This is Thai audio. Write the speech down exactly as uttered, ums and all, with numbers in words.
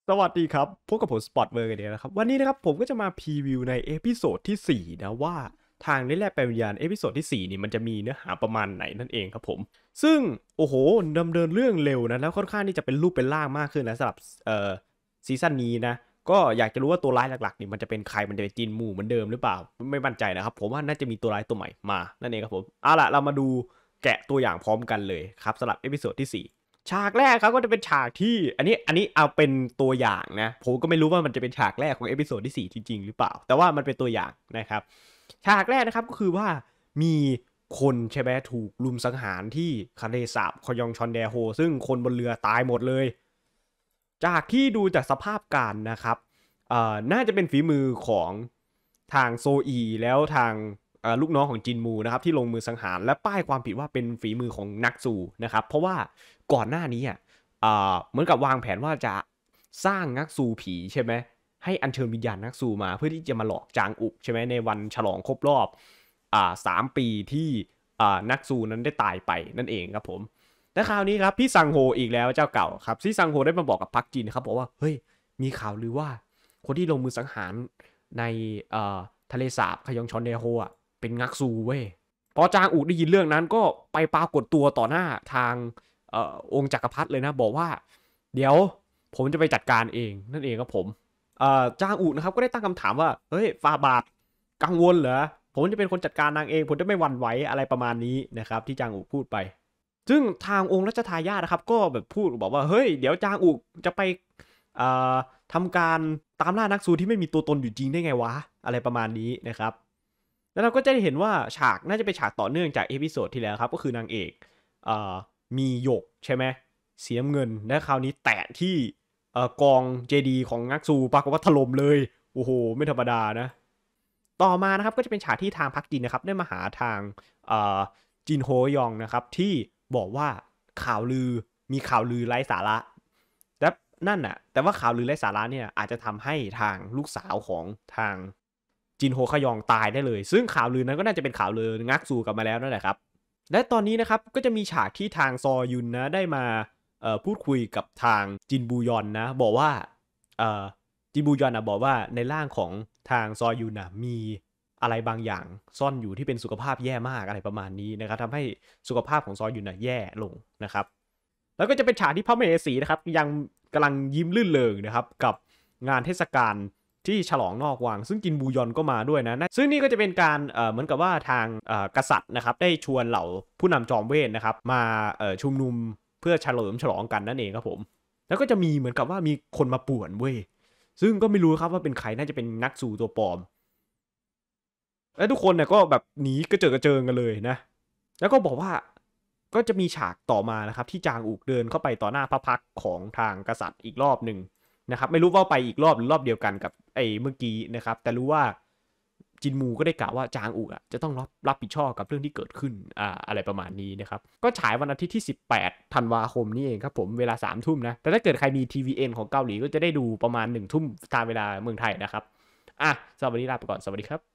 สวัสดีครับพบกับผมสปอตเวอร์กันเดียวนะครับวันนี้นะครับผมก็จะมาพรีวิวในเอพิโซดที่สี่นะว่าทางได้แลกแปลวิญญาณเอพิโซดที่สี่นี่มันจะมีเนื้อหาประมาณไหนนั่นเองครับผมซึ่งโอ้โหดำเนินเรื่องเร็วนะแล้วค่อนข้างที่จะเป็นรูปเป็นร่างมากขึ้นนะสำหรับเอ่อซีซั่นนี้นะก็อยากจะรู้ว่าตัวร้ายหลักๆนี่มันจะเป็นใครมันจะเป็นจินมูเหมือนเดิมหรือเปล่าไม่มั่นใจนะครับผมว่าน่าจะมีตัวร้ายตัวใหม่มานั่นเองครับผมเอาล่ะเรามาดูแกะตัวอย่างพร้อมกันเลยครับสำหรับเอพิโซดที่สี่ฉากแรกครับก็จะเป็นฉากที่อันนี้อันนี้เอาเป็นตัวอย่างนะผมก็ไม่รู้ว่ามันจะเป็นฉากแรกของเอพิโซดที่สี่จริงๆหรือเปล่าแต่ว่ามันเป็นตัวอย่างนะครับฉากแรกนะครับก็คือว่ามีคนใช่ไหมถูกลุมสังหารที่ทะเลสาบคอยองชอนแดโฮซึ่งคนบนเรือตายหมดเลยจากที่ดูจากสภาพการนะครับเอ่อน่าจะเป็นฝีมือของทางโซอีแล้วทางลูกน้องของจินมูนะครับที่ลงมือสังหารและป้ายความผิดว่าเป็นฝีมือของนักซูนะครับเพราะว่าก่อนหน้านี้อ่ะเหมือนกับวางแผนว่าจะสร้างนักซูผีใช่ไหมให้อัญเชิญวิญญาณนักซูมาเพื่อที่จะมาหลอกจางอุกใช่ไหมในวันฉลองครบรอบอ่าสามปีที่อ่านักซูนั้นได้ตายไปนั่นเองครับผมแต่คราวนี้ครับพี่ซังโฮอีกแล้วเจ้าเก่าครับพี่ซังโฮได้มาบอกกับพักจินครับบอกว่าเฮ้ยมีข่าวลือว่าคนที่ลงมือสังหารในทะเลสาบคยองชอนเดโฮอ่ะเป็นงักซูเว้ยพอจางอุได้ยินเรื่องนั้นก็ไปปรากฏตัวต่อหน้าทางอองค์จักรพรรดิเลยนะบอกว่าเดี๋ยวผมจะไปจัดการเองนั่นเองครับผมจางอุนะครับก็ได้ตั้งคำถามว่าเฮ้ยฟาบาทกังวลเหรอผมจะเป็นคนจัดการนางเองผมจะไม่หวั่นไหวอะไรประมาณนี้นะครับที่จางอุพูดไปซึ่งทางองค์รัชทายาทนะครับก็แบบพูดบอกว่าเฮ้ยเดี๋ยวจางอุจะไปทำการตามล่านักซูที่ไม่มีตัวตนอยู่จริงได้ไงวะอะไรประมาณนี้นะครับแล้วเราก็จะได้เห็นว่าฉากน่าจะเป็นฉากต่อเนื่องจากเอพิโซดที่แล้วครับก็คือนางเอกมีหยกใช่ไหมสีน้ำเงินและคราวนี้แตะที่กองเจดีของนักซูปรากฏว่าถล่มเลยโอ้โหไม่ธรรมดานะต่อมานะครับก็จะเป็นฉากที่ทางพักจินนะครับได้มาหาทางจินโฮยองนะครับที่บอกว่าข่าวลือมีข่าวลือไร้สาระและนั่นน่ะแต่ว่าข่าวลือไร้สาระเนี่ยอาจจะทำให้ทางลูกสาวของทางจินโฮคยองตายได้เลยซึ่งข่าวลือนั้นก็น่าจะเป็นข่าวลืองักซูกลับมาแล้วนั่นแหละครับและตอนนี้นะครับก็จะมีฉากที่ทางซอยุนนะได้มาพูดคุยกับทางจินบูยอนนะบอกว่าจินบูยอนนะบอกว่าในร่างของทางซอยุนนะมีอะไรบางอย่างซ่อนอยู่ที่เป็นสุขภาพแย่มากอะไรประมาณนี้นะครับทำให้สุขภาพของซอยุนนะแย่ลงนะครับแล้วก็จะเป็นฉากที่พระมเหสีนะครับยังกำลังยิ้มลื่นเริงนะครับกับงานเทศกาลที่ฉลองนอกวังซึ่งจินบูยอนก็มาด้วยนะซึ่งนี่ก็จะเป็นการเอ่อเหมือนกับว่าทางเอ่อกษัตริย์นะครับได้ชวนเหล่าผู้นำจอมเวทนะครับมาเอ่อชุมนุมเพื่อเฉลิมฉลองกันนั่นเองครับผมแล้วก็จะมีเหมือนกับว่ามีคนมาป่วนเว้ยซึ่งก็ไม่รู้ครับว่าเป็นใครน่าจะเป็นนักสู่ตัวปลอมและทุกคนเนี่ยก็แบบหนีกระเจิดกระเจิงกันเลยนะแล้วก็บอกว่าก็จะมีฉากต่อมานะครับที่จางอุกเดินเข้าไปต่อหน้าพระพักของทางกษัตริย์อีกรอบหนึ่งนะครับไม่รู้ว่าไปอีกรอบหรือรอบเดียวกันกับไอ้เมื่อกี้นะครับแต่รู้ว่าจินมูก็ได้กล่าวว่าจางอุกอ่ะจะต้องรับรับผิดชอบกับเรื่องที่เกิดขึ้นอ่าอะไรประมาณนี้นะครับก็ฉายวันอาทิตย์ที่สิบแปดธันวาคมนี้เองครับผมเวลาสามทุ่มนะแต่ถ้าเกิดใครมี ที วี เอ็น ของเกาหลีก็จะได้ดูประมาณหนึ่งทุ่มตามเวลาเมืองไทยนะครับอ่ะสำหรับวันนี้ลาไปก่อนสวัสดีครับ